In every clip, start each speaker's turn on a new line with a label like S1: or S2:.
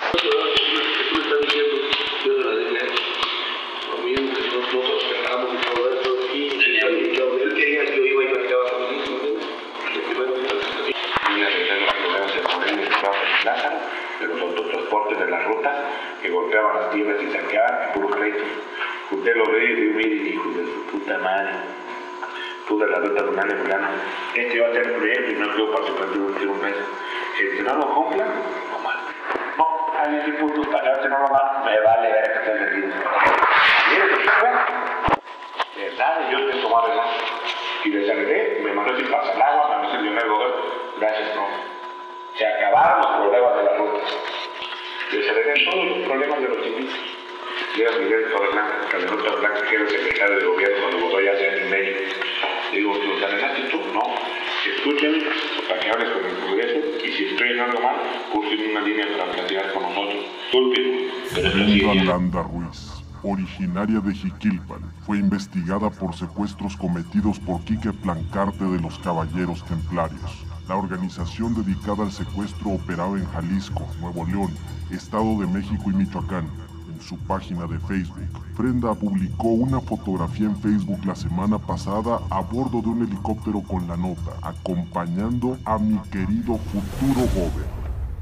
S1: de los autotransportes de la ruta que golpeaban las tierras y saqueaban puro crédito. Usted lo ve y dice, mire, hijo de su puta madre, tú de la ruta lunar de plano, este va a ser el proyecto y no quiero participar de un mes. Si no lo cumplan, no mal. No, a mí sí puto para que no lo mal, me vale ver que estén vendidos. Mire, ¿qué fue? De verdad, yo estoy tomando el agua. Y les agregué, me mandó sin pasar el agua, me mandó el Leonel Godoy, gracias, no. Se acabaron los problemas de la ruta. Les agregué todos los problemas de los chiquitos. Llega Miguel Torreblanca, Calderón Blanca, que era el secretario de gobierno cuando Godoy hace año y medio. Le digo, ¿los arreglaste tú? No. Escúchenme para que hables con el Congreso y si estoy en algo mal, cursen una línea para platicar con nosotros. Disculpen, pero es así.
S2: Yolanda Ruiz, originaria de Jiquilpan, fue investigada por secuestros cometidos por Quique Plancarte de los Caballeros Templarios. La organización dedicada al secuestro operaba en Jalisco, Nuevo León, Estado de México y Michoacán. En su página de Facebook, Frenda publicó una fotografía en Facebook la semana pasada a bordo de un helicóptero con la nota, acompañando a mi querido futuro joven.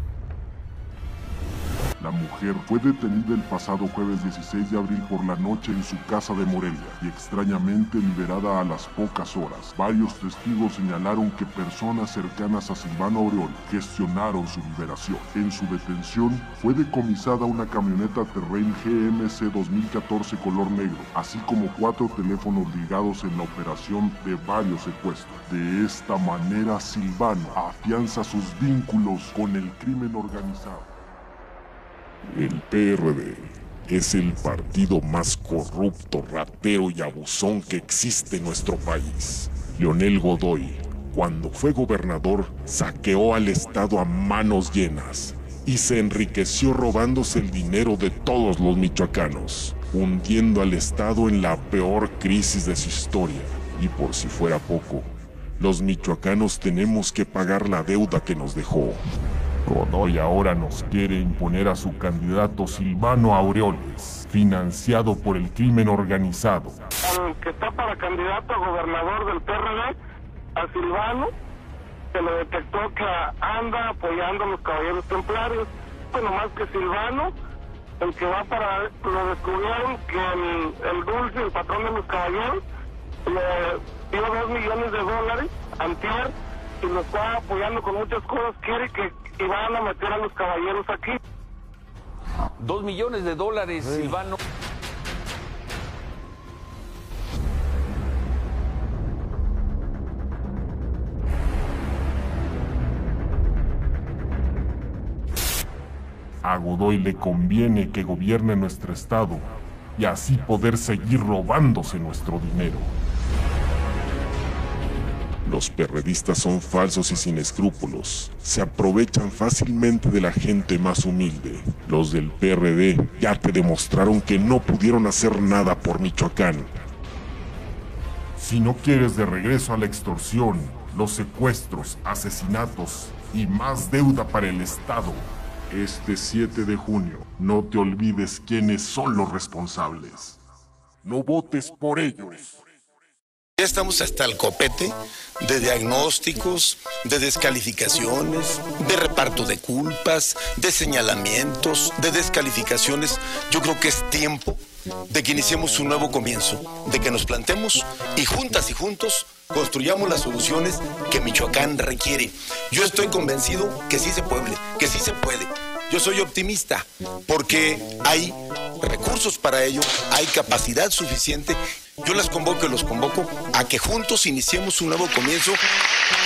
S2: La mujer fue detenida el pasado jueves 16 de abril por la noche en su casa de Morelia y extrañamente liberada a las pocas horas. Varios testigos señalaron que personas cercanas a Silvano Aureol gestionaron su liberación. En su detención fue decomisada una camioneta Terrain GMC 2014 color negro, así como 4 teléfonos ligados en la operación de varios secuestros. De esta manera, Silvano afianza sus vínculos con el crimen organizado.
S3: El PRD es el partido más corrupto, ratero y abusón que existe en nuestro país. Leonel Godoy, cuando fue gobernador, saqueó al Estado a manos llenas y se enriqueció robándose el dinero de todos los michoacanos, hundiendo al Estado en la peor crisis de su historia. Y por si fuera poco, los michoacanos tenemos que pagar la deuda que nos dejó. Godoy ahora nos quiere imponer a su candidato Silvano Aureoles, financiado por el crimen organizado.
S4: Al que está para candidato a gobernador del PRD, a Silvano, se le detectó que anda apoyando a los caballeros templarios. Bueno, más que Silvano, el que va para... Lo descubrieron que el Dulce, el patrón de los caballeros, le dio $2 millones antier, y lo está apoyando con muchas cosas. Quiere que van a meter a los caballeros aquí.
S5: $2 millones, sí. Silvano.
S3: A Godoy le conviene que gobierne nuestro estado y así poder seguir robándose nuestro dinero. Los perredistas son falsos y sin escrúpulos. Se aprovechan fácilmente de la gente más humilde. Los del PRD ya te demostraron que no pudieron hacer nada por Michoacán. Si no quieres de regreso a la extorsión, los secuestros, asesinatos y más deuda para el Estado, este 7 de junio, no te olvides quiénes son los responsables. No votes por ellos.
S6: Ya estamos hasta el copete de diagnósticos, de descalificaciones, de reparto de culpas, de señalamientos, de descalificaciones. Yo creo que es tiempo de que iniciemos un nuevo comienzo, de que nos plantemos y juntas y juntos construyamos las soluciones que Michoacán requiere. Yo estoy convencido que sí se puede, que sí se puede. Yo soy optimista porque hay recursos para ello, hay capacidad suficiente. Yo las convoco y los convoco a que juntos iniciemos un nuevo comienzo.